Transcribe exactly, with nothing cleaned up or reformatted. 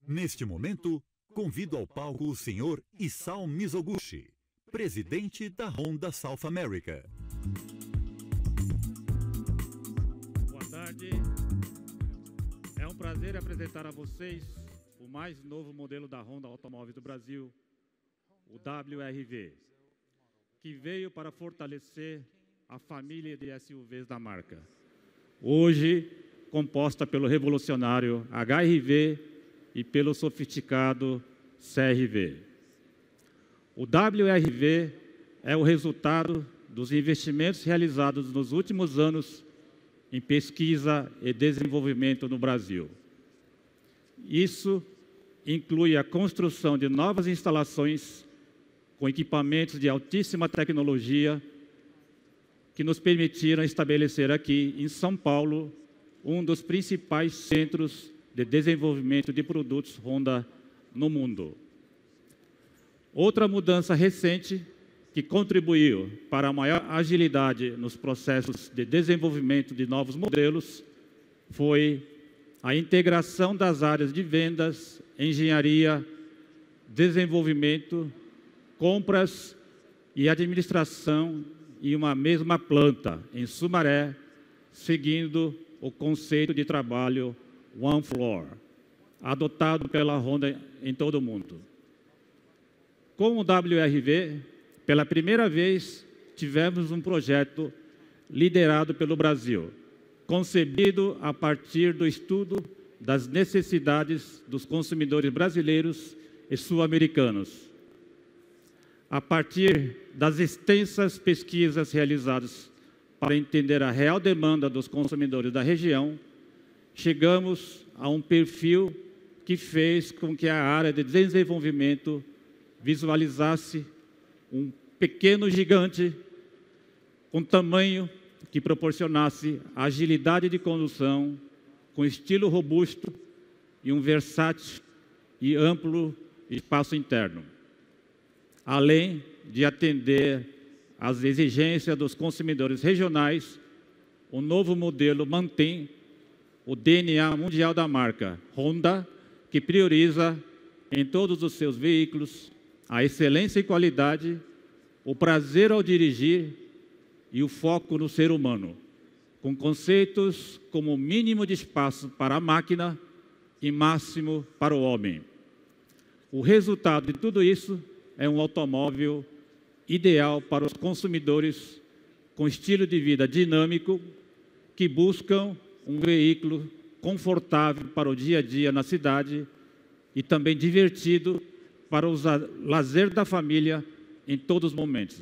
Neste momento, convido ao palco o senhor Isao Mizoguchi, presidente da Honda South America. Boa tarde. É um prazer apresentar a vocês o mais novo modelo da Honda Automóveis do Brasil, o W R V, que veio para fortalecer a família de S U Vs da marca. Hoje, composta pelo revolucionário H R V e pelo sofisticado C R V. O W R V é o resultado dos investimentos realizados nos últimos anos em pesquisa e desenvolvimento no Brasil. Isso inclui a construção de novas instalações com equipamentos de altíssima tecnologia que nos permitiram estabelecer aqui em São Paulo um dos principais centros de desenvolvimento de produtos Honda no mundo. Outra mudança recente que contribuiu para a maior agilidade nos processos de desenvolvimento de novos modelos foi a integração das áreas de vendas, engenharia, desenvolvimento, compras e administração em uma mesma planta, em Sumaré, seguindo o conceito de trabalho One Floor, adotado pela Honda em todo o mundo. Com o W R V, pela primeira vez, tivemos um projeto liderado pelo Brasil, concebido a partir do estudo das necessidades dos consumidores brasileiros e sul-americanos. A partir das extensas pesquisas realizadas para entender a real demanda dos consumidores da região, chegamos a um perfil que fez com que a área de desenvolvimento visualizasse um pequeno gigante com tamanho que proporcionasse agilidade de condução, com estilo robusto e um versátil e amplo espaço interno, além de atender às exigências dos consumidores regionais. O novo modelo mantém o D N A mundial da marca Honda, que prioriza em todos os seus veículos a excelência e qualidade, o prazer ao dirigir e o foco no ser humano, com conceitos como mínimo de espaço para a máquina e máximo para o homem. O resultado de tudo isso é um automóvel ideal para os consumidores com estilo de vida dinâmico que buscam um veículo confortável para o dia a dia na cidade e também divertido para o lazer da família em todos os momentos.